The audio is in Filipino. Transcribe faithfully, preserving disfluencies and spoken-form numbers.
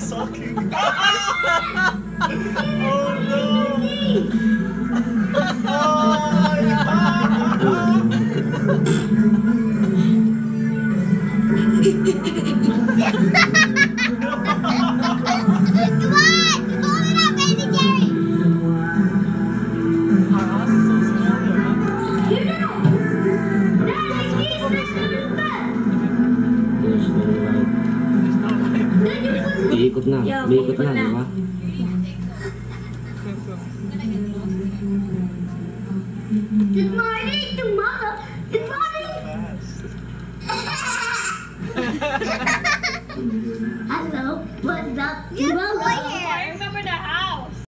sucking. Oh no! Iikot na, Yo, iikot iikot na, na. di ba? Good morning, tomorrow. Good morning. Hello, what's up, tomorrow?